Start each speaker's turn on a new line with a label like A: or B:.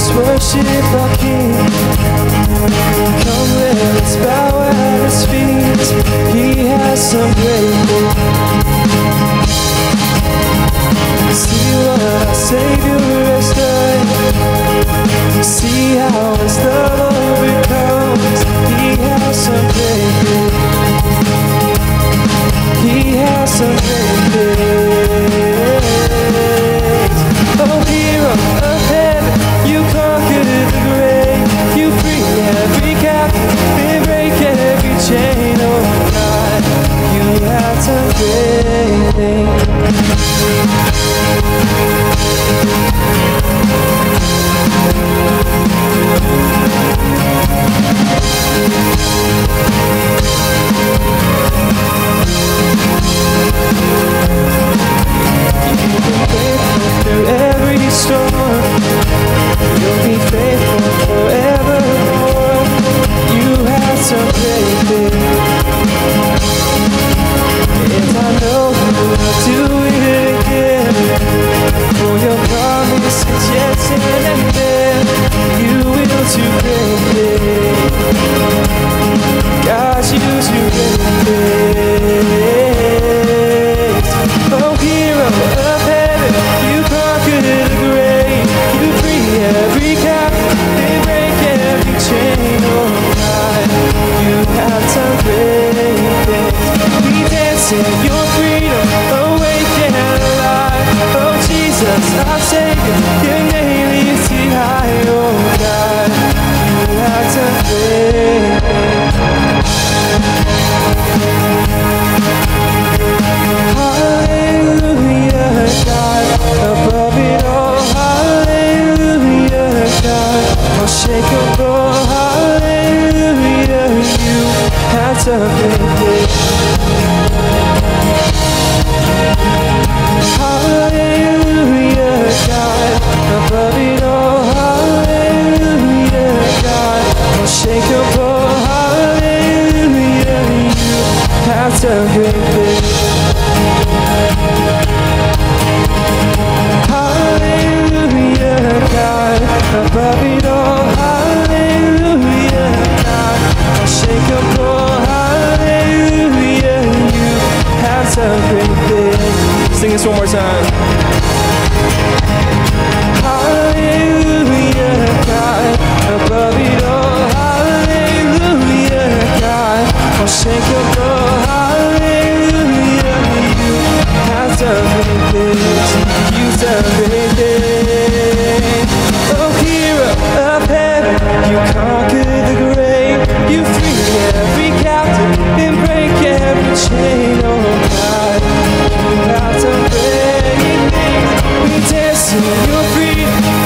A: worship our King. Come, let's bow at His feet. He has some great things. See what our Savior has done. See how His love overcomes. He has some great things. He has some great things. Oh, hero of heaven, you conquered the grave. You free every captive and break every chain. Oh God, you have some great things. You've been faithful through every storm. You'll be faithful forevermore. You have some great things. And I know you will do it again. For your promise is yes and amen. You will do great things. God, you do great things. Oh, hero of heaven, you conquered the grave. You free every captive and break every chain. Oh God, you have done great things. We dance in your freedom, awake and alive. Oh Jesus, our Savior, your name is high. Oh God, you have done great things. Hallelujah, God, above it all. Hallelujah, God, unshakable. Hallelujah, you have done great things. Hallelujah, God, above it all. Hallelujah, God, unshakable. Hallelujah, you have done great things. Hallelujah, God, above it all. Hallelujah, God, unshakable. Hallelujah, you have done great things. Sing this one more time. Hallelujah, God, above it all. Hallelujah, God, unshakable. Hallelujah, you have done great things. You've done great things. Oh, hero of heaven, you conquered the grave. You free every captive and break every chain. Oh God, you have done great things. We dance in your freedom,